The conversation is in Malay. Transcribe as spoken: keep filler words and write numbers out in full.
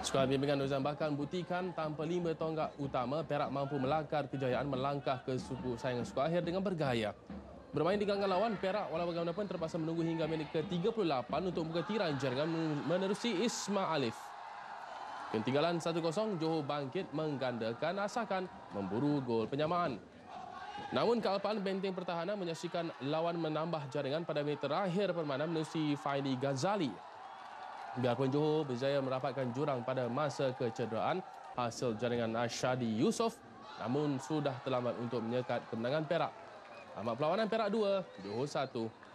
Skuad bimbingan Nuzam bahkan buktikan tanpa lima tonggak utama, Perak mampu melakar kejayaan melangkah ke suku saingan skuad akhir dengan bergaya. Bermain di gelanggang lawan, Perak walau bagaimanapun terpaksa menunggu hingga minit ke tiga puluh lapan untuk membuka tirai jaringan menerusi Isma Alif. Ketinggalan satu kosong, Johor bangkit menggandakan asakan memburu gol penyamaan. Namun kealpaan benteng pertahanan menyaksikan lawan menambah jaringan pada minit terakhir permainan menerusi Faidi Ghazali. Biarpun Johor berjaya merapatkan jurang pada masa kecederaan hasil jaringan Ashadi Yusof, namun sudah terlambat untuk menyekat kemenangan Perak. Amat perlawanan Perak dua, Johor satu.